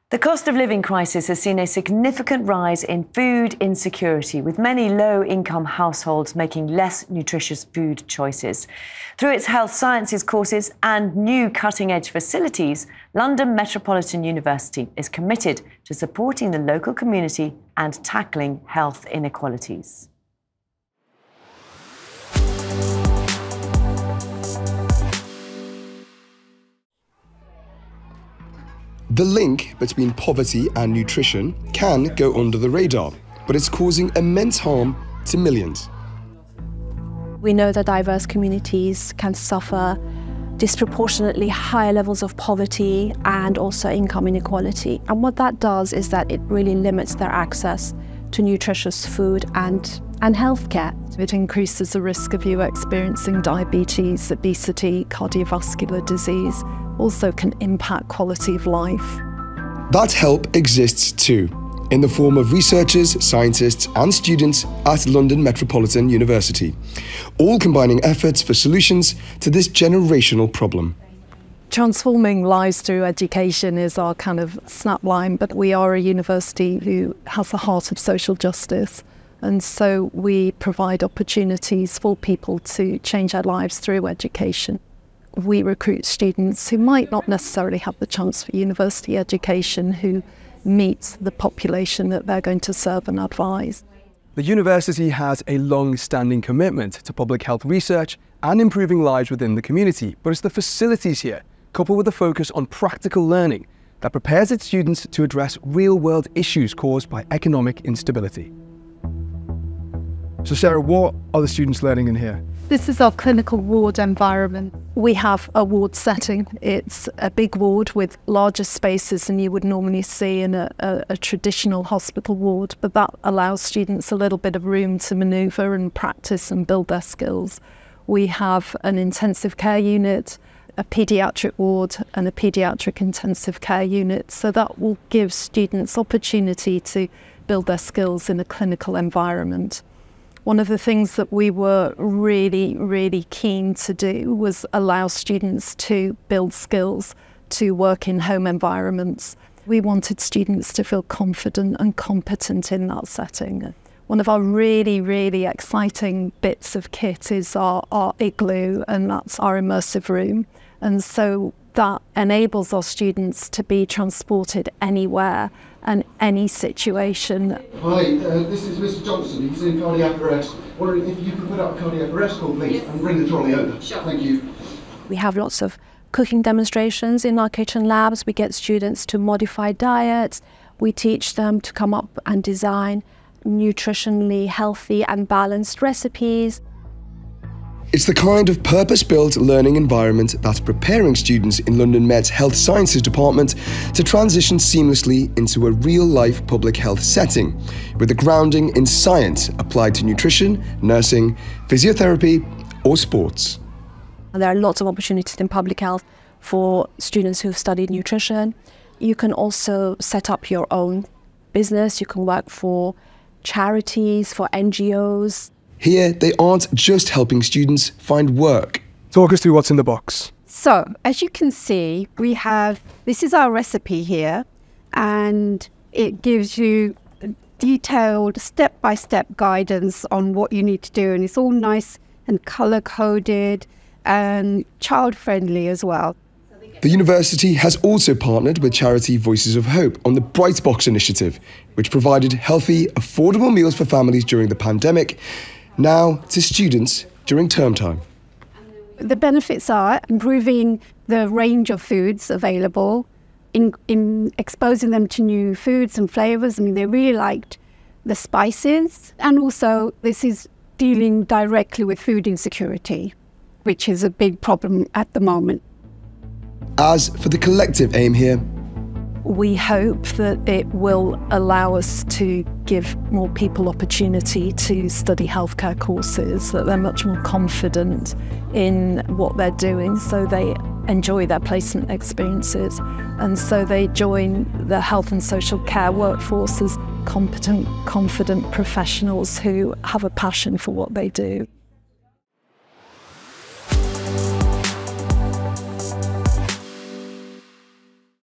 The cost of living crisis has seen a significant rise in food insecurity, with many low-income households making less nutritious food choices. Through its health sciences courses and new cutting-edge facilities, London Metropolitan University is committed to supporting the local community and tackling health inequalities. The link between poverty and nutrition can go under the radar, but it's causing immense harm to millions. We know that diverse communities can suffer disproportionately higher levels of poverty and also income inequality. And what that does is that it really limits their access to nutritious food and healthcare. It increases the risk of you experiencing diabetes, obesity, cardiovascular disease, also can impact quality of life. That help exists too, in the form of researchers, scientists and students at London Metropolitan University, all combining efforts for solutions to this generational problem. Transforming lives through education is our kind of snapline, but we are a university who has the heart of social justice. And so we provide opportunities for people to change their lives through education. We recruit students who might not necessarily have the chance for university education, who meet the population that they're going to serve and advise. The university has a long-standing commitment to public health research and improving lives within the community, but it's the facilities here, coupled with a focus on practical learning, that prepares its students to address real-world issues caused by economic instability. So Sarah, what are the students learning in here? This is our clinical ward environment. We have a ward setting. It's a big ward with larger spaces than you would normally see in a traditional hospital ward, but that allows students a little bit of room to manoeuvre and practice and build their skills. We have an intensive care unit, a paediatric ward and a paediatric intensive care unit, so that will give students opportunity to build their skills in a clinical environment. One of the things that we were really keen to do was allow students to build skills to work in home environments. We wanted students to feel confident and competent in that setting. One of our really exciting bits of kit is our igloo, and that's our immersive room. And so that enables our students to be transported anywhere and any situation. Hi, this is Mr. Johnson. He's in cardiac arrest. Wondering if you could put up cardiac arrest call, please, and bring the trolley over. Sure. Thank you. We have lots of cooking demonstrations in our kitchen labs. We get students to modify diets. We teach them to come up and design nutritionally healthy and balanced recipes. It's the kind of purpose-built learning environment that's preparing students in London Met's Health Sciences department to transition seamlessly into a real-life public health setting, with a grounding in science applied to nutrition, nursing, physiotherapy or sports. There are lots of opportunities in public health for students who've studied nutrition. You can also set up your own business. You can work for charities, for NGOs. Here, they aren't just helping students find work. Talk us through what's in the box. So, as you can see, this is our recipe here, and it gives you detailed step-by-step guidance on what you need to do, and it's all nice and colour-coded and child-friendly as well. The university has also partnered with charity Voices of Hope on the Bright Box initiative, which provided healthy, affordable meals for families during the pandemic, now to students during term time. The benefits are improving the range of foods available, in exposing them to new foods and flavours. I mean, they really liked the spices, and also this is dealing directly with food insecurity, which is a big problem at the moment. As for the collective aim here, we hope that it will allow us to give more people opportunity to study healthcare courses, that they're much more confident in what they're doing, so they enjoy their placement experiences, and so they join the health and social care workforce as competent, confident professionals who have a passion for what they do.